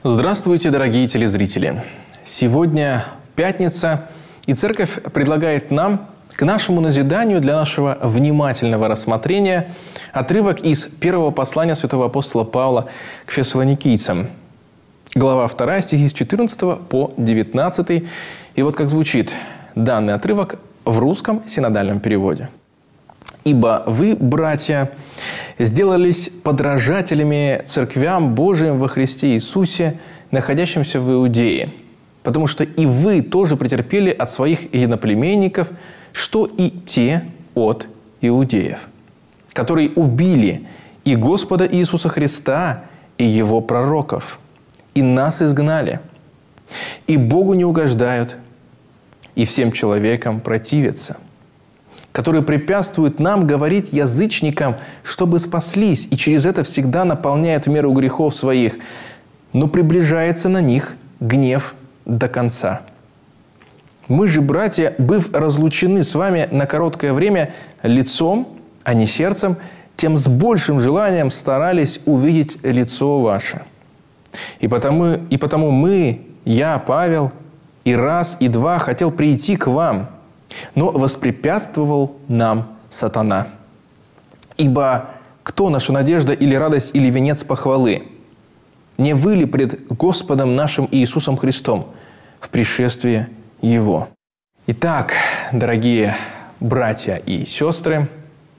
Здравствуйте, дорогие телезрители! Сегодня пятница, и Церковь предлагает нам, к нашему назиданию, для нашего внимательного рассмотрения, отрывок из первого послания святого апостола Павла к фессалоникийцам. Глава 2, стихи с 14 по 19. И вот как звучит данный отрывок в русском синодальном переводе. «Ибо вы, братья, сделались подражателями церквям Божиим во Христе Иисусе, находящимся в Иудее, потому что и вы тоже претерпели от своих единоплеменников, что и те от иудеев, которые убили и Господа Иисуса Христа, и Его пророков, и нас изгнали, и Богу не угождают, и всем человекам противятся, которые препятствуют нам говорить язычникам, чтобы спаслись, и через это всегда наполняют в меру грехов своих, но приближается на них гнев до конца. Мы же, братья, быв разлучены с вами на короткое время лицом, а не сердцем, тем с большим желанием старались увидеть лицо ваше. И потому мы, я, Павел, и раз, и два хотел прийти к вам, но воспрепятствовал нам сатана. Ибо кто наша надежда или радость, или венец похвалы? Не вы ли пред Господом нашим Иисусом Христом в пришествии Его?» Итак, дорогие братья и сестры,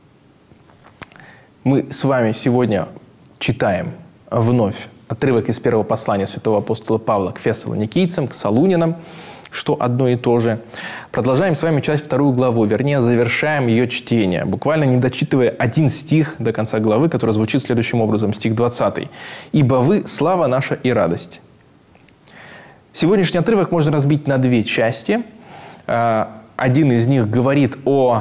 мы с вами сегодня читаем вновь отрывок из первого послания святого апостола Павла к фессалоникийцам, к салунянам, что одно и то же. Продолжаем с вами читать вторую главу, вернее, завершаем ее чтение, буквально не дочитывая один стих до конца главы, который звучит следующим образом, стих 20. «Ибо вы – слава наша и радость». Сегодняшний отрывок можно разбить на две части. Один из них говорит о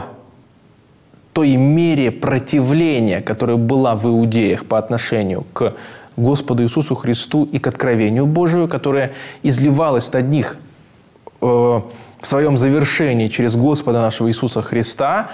той мере противления, которая была в иудеях по отношению к Господу Иисусу Христу и к откровению Божию, которое изливалось над них в своем завершении через Господа нашего Иисуса Христа,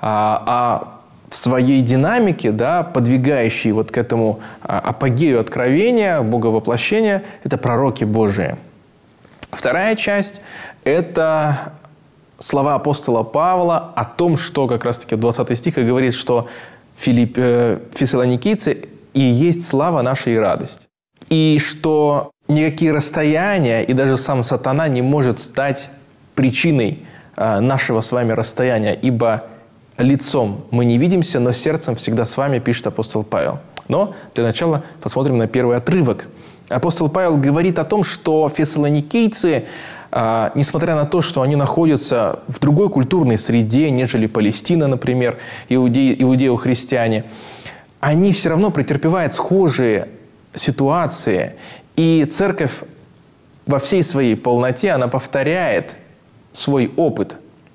а в своей динамике, да, подвигающей вот к этому апогею откровения, боговоплощения, это пророки Божии. Вторая часть – это слова апостола Павла о том, что как раз-таки в 20 стихе говорит, что фессалоникийцы и есть слава наша и радость. И что никакие расстояния и даже сам сатана не может стать причиной нашего с вами расстояния, ибо лицом мы не видимся, но сердцем всегда с вами, пишет апостол Павел. Но для начала посмотрим на первый отрывок. Апостол Павел говорит о том, что фессалоникийцы, несмотря на то, что они находятся в другой культурной среде, нежели Палестина, например, иудео-христиане, они все равно претерпевают схожие ситуации. И церковь во всей своей полноте, она повторяет свой опыт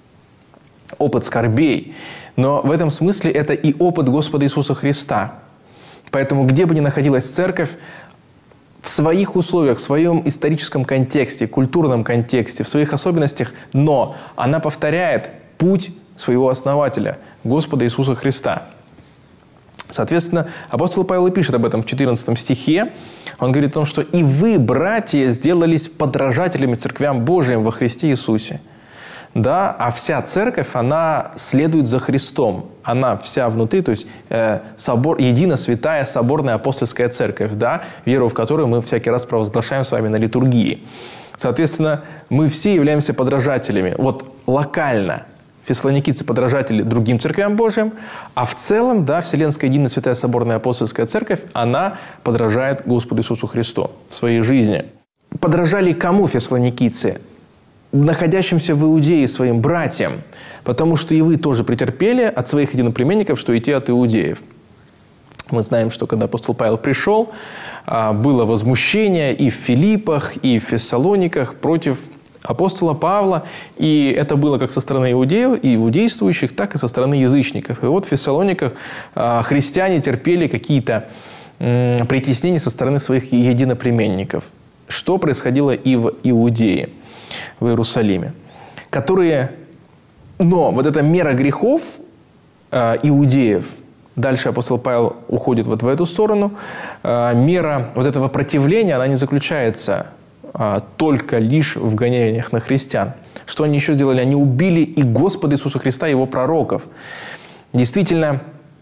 скорбей. Но в этом смысле это и опыт Господа Иисуса Христа. Поэтому где бы ни находилась церковь, в своих условиях, в своем историческом контексте, культурном контексте, в своих особенностях, но она повторяет путь своего основателя, Господа Иисуса Христа. Соответственно, апостол Павел и пишет об этом в 14 стихе. Он говорит о том, что «И вы, братья, сделались подражателями церквям Божиим во Христе Иисусе». Да, а вся церковь, она следует за Христом. Она вся внутри, то есть единая святая соборная апостольская церковь, да, веру в которую мы всякий раз провозглашаем с вами на литургии. Соответственно, мы все являемся подражателями. Вот локально фессалоникийцы подражатели другим церквям Божьим, а в целом, да, Вселенская единая святая соборная апостольская церковь, она подражает Господу Иисусу Христу в своей жизни. Подражали кому фессалоникийцы? Находящимся в Иудее своим братьям, потому что и вы тоже претерпели от своих единоплеменников, что и те от иудеев. Мы знаем, что когда апостол Павел пришел, было возмущение и в Филиппах, и в Фессалониках против апостола Павла, и это было как со стороны иудеев и иудействующих, так и со стороны язычников. И вот в Фессалониках христиане терпели какие-то притеснения со стороны своих единоплеменников. Что происходило и в Иудее, в Иерусалиме. Но вот эта мера грехов иудеев Дальше апостол Павел уходит вот в эту сторону. Мера вот этого противления, она не заключается только лишь в гонениях на христиан. Что они еще сделали? Они убили и Господа Иисуса Христа, и Его пророков. Действительно,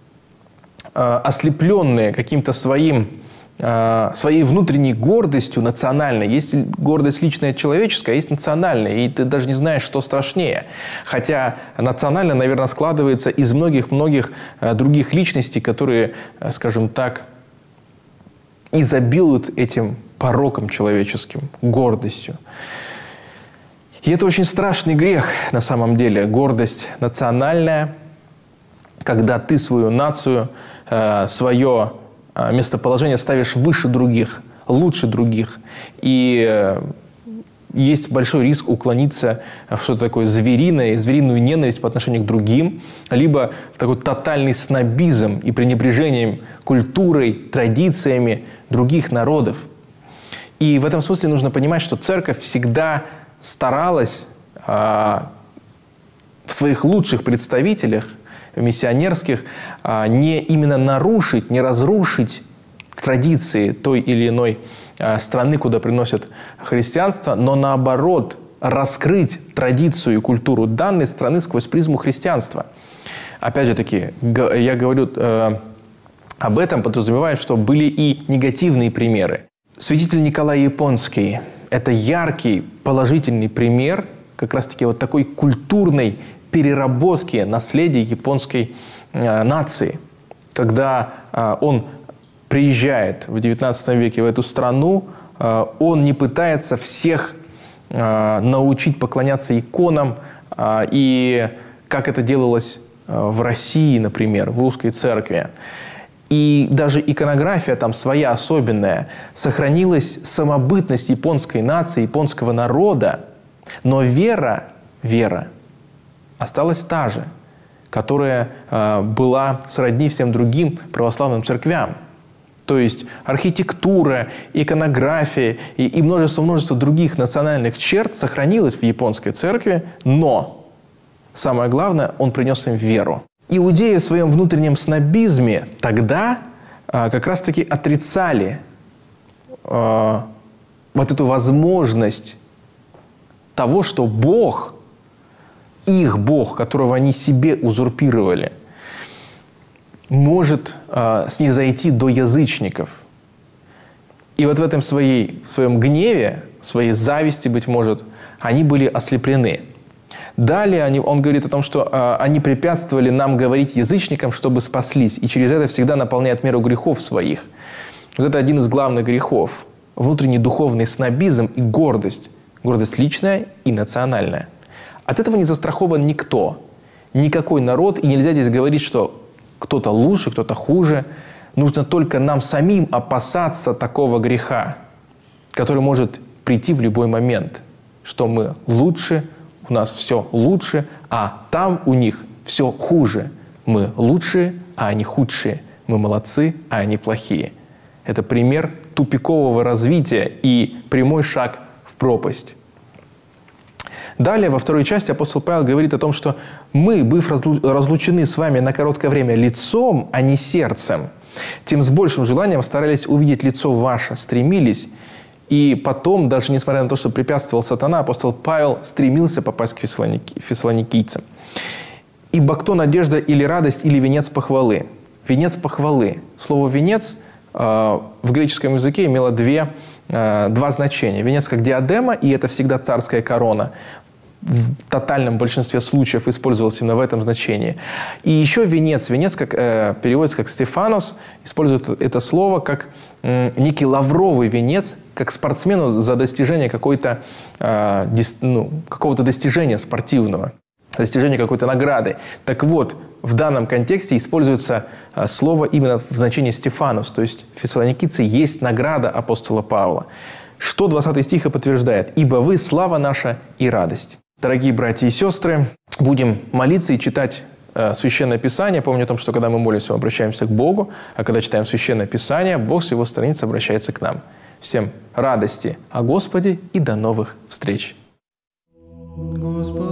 ослепленные каким-то своей внутренней гордостью национальной. Есть гордость личная человеческая, а есть национальная. И ты даже не знаешь, что страшнее. Хотя национальная, наверное, складывается из многих-многих других личностей, которые, скажем так, изобилуют этим пороком человеческим, гордостью. И это очень страшный грех на самом деле. Гордость национальная, когда ты свою нацию, свое местоположение ставишь выше других, лучше других. И есть большой риск уклониться в что-то такое звериное, звериную ненависть по отношению к другим, либо в такой тотальный снобизм и пренебрежением культурой, традициями других народов. И в этом смысле нужно понимать, что церковь всегда старалась в своих лучших представителях, миссионерских, не именно нарушить, не разрушить традиции той или иной страны, куда приносят христианство, но наоборот раскрыть традицию и культуру данной страны сквозь призму христианства. Опять же таки, я говорю об этом, подразумевая, что были и негативные примеры. Святитель Николай Японский – это яркий, положительный пример как раз-таки вот такой культурной переработки наследия японской нации. Когда он приезжает в XIX веке в эту страну, он не пытается всех научить поклоняться иконам, и как это делалось в России, например, в русской церкви. И даже иконография там своя особенная. Сохранилась самобытность японской нации, японского народа, но вера осталась та же, которая была сродни всем другим православным церквям. То есть архитектура, иконография и множество других национальных черт сохранилось в японской церкви, но самое главное, он принес им веру. Иудеи в своем внутреннем снобизме тогда как раз-таки отрицали вот эту возможность того, что Бог, их Бог, которого они себе узурпировали, может снизойти до язычников. И вот в этом своем гневе, своей зависти, быть может, они были ослеплены. Далее он говорит о том, что они препятствовали нам говорить язычникам, чтобы спаслись, и через это всегда наполняют меру грехов своих. Вот это один из главных грехов. Внутренний духовный снобизм и гордость. Гордость личная и национальная. От этого не застрахован никто, никакой народ, и нельзя здесь говорить, что кто-то лучше, кто-то хуже. Нужно только нам самим опасаться такого греха, который может прийти в любой момент, что мы лучше, у нас все лучше, а там у них все хуже. Мы лучшие, а они худшие. Мы молодцы, а они плохие. Это пример тупикового развития и прямой шаг в пропасть. Далее, во второй части апостол Павел говорит о том, что мы, быв разлучены с вами на короткое время лицом, а не сердцем, тем с большим желанием старались увидеть лицо ваше, стремились. И потом, даже несмотря на то, что препятствовал сатана, апостол Павел стремился попасть к фессалоникийцам. «Ибо кто надежда или радость, или венец похвалы?» Венец похвалы. Слово «венец» в греческом языке имело два значения. Венец как диадема, и это всегда царская корона. В тотальном большинстве случаев использовался именно в этом значении. И еще венец. Венец переводится как «стефанос». Используют это слово как некий лавровый венец, как спортсмену за достижение какого-то достижения спортивного, достижение какой-то награды. Так вот, в данном контексте используется слово именно в значении «стефанос», то есть фессалоникийцы есть награда апостола Павла. Что 20 стих и подтверждает? «Ибо вы слава наша и радость». Дорогие братья и сестры, будем молиться и читать Священное Писание. Помню о том, что когда мы молимся, мы обращаемся к Богу, а когда читаем Священное Писание, Бог с Его страниц обращается к нам. Всем радости о Господе и до новых встреч! Господи.